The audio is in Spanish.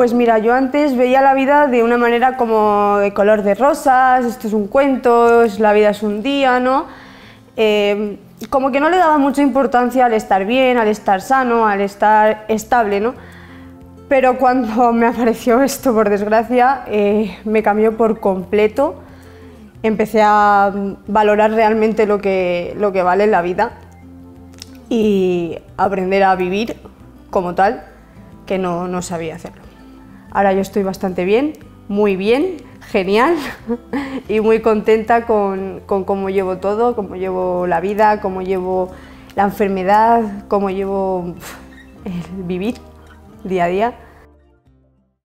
Pues mira, yo antes veía la vida de una manera como de color de rosas, esto es un cuento, la vida es un día, ¿no? Como que no le daba mucha importancia al estar bien, al estar sano, al estar estable, ¿no? Pero cuando me apareció esto, por desgracia, me cambió por completo. Empecé a valorar realmente lo que vale la vida y aprender a vivir como tal, que no sabía hacerlo. Ahora yo estoy bastante bien, muy bien, genial y muy contenta con cómo llevo todo, cómo llevo la vida, cómo llevo la enfermedad, cómo llevo el vivir día a día.